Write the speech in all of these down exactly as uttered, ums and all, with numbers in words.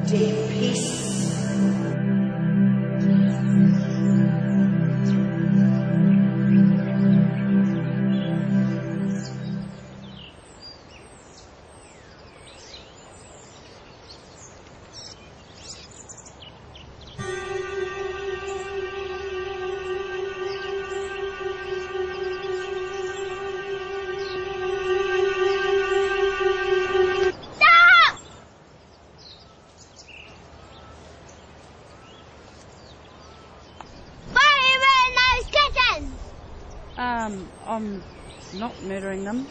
deep peace. Um, I'm not murdering them.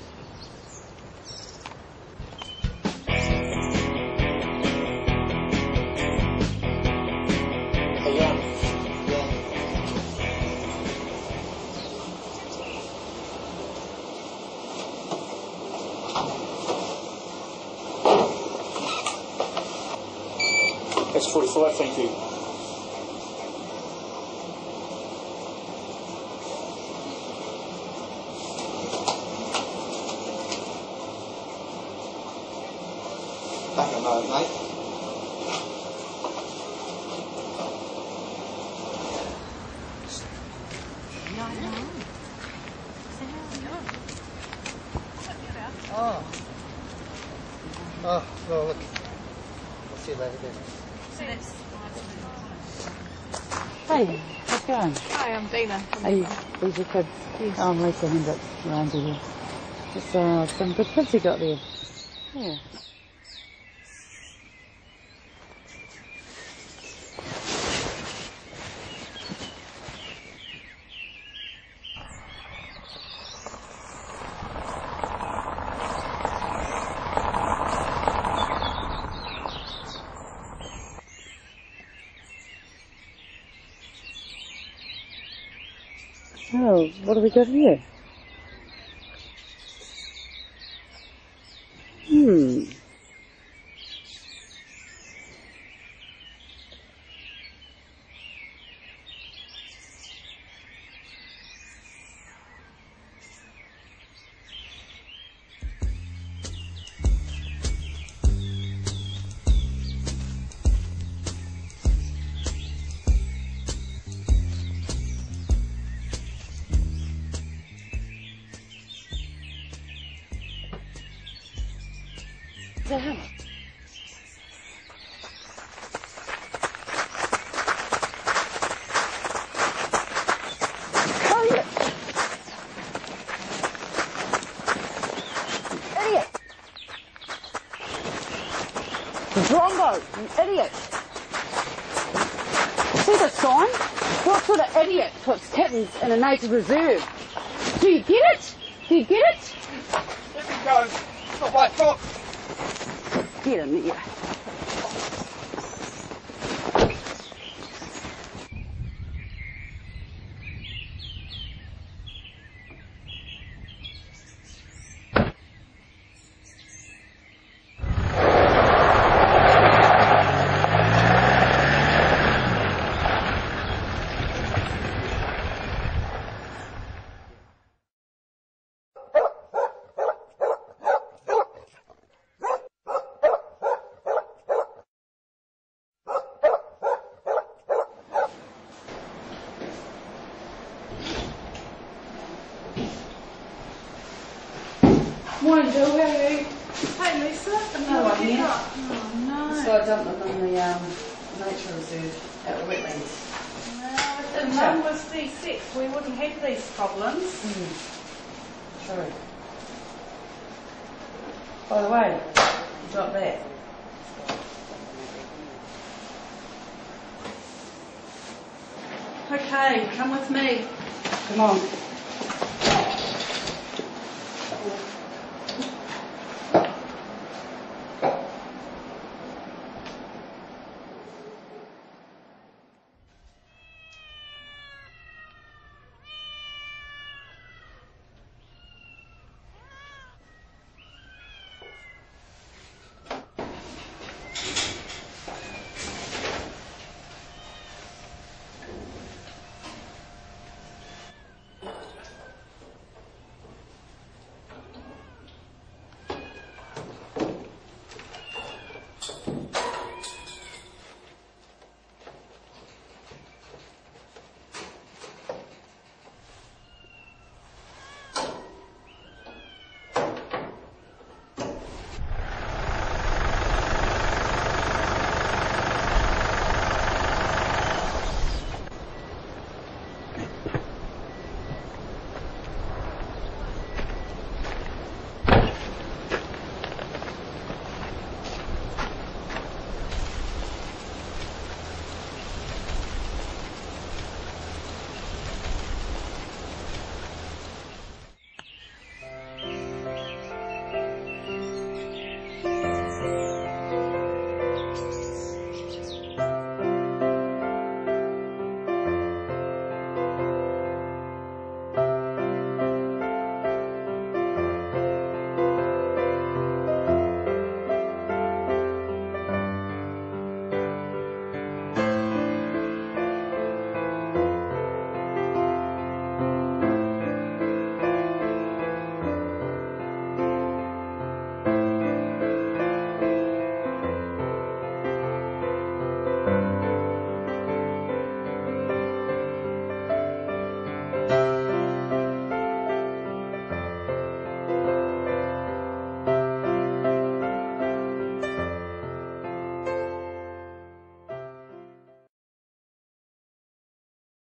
That's forty-five, thank you. Back a moment, mate. Oh. Oh, well, look. I'll see you later then. Hey, how's it going? Hi, I'm Dina. Are you, these your kids? Yes. Oh, I'm Lisa Hendricks, around here. Just uh, some good kids you got there. Yeah. Oh, what do we got here? Hmm. Is that him? Idiot! Idiot! Drongo, you idiot! See the sign? What sort of idiot puts kittens in a native reserve? Do you get it? Do you get it? Let me go. It's not my fault. Get him here. Morning, Jill. How are you? Hey, Lisa. No one here. Oh, no. So I dumped them in the um, nature reserve at the wetlands. No, if Mum was D six, we wouldn't have these problems. Mm. True. By the way, drop that. Okay, come with me. Come on.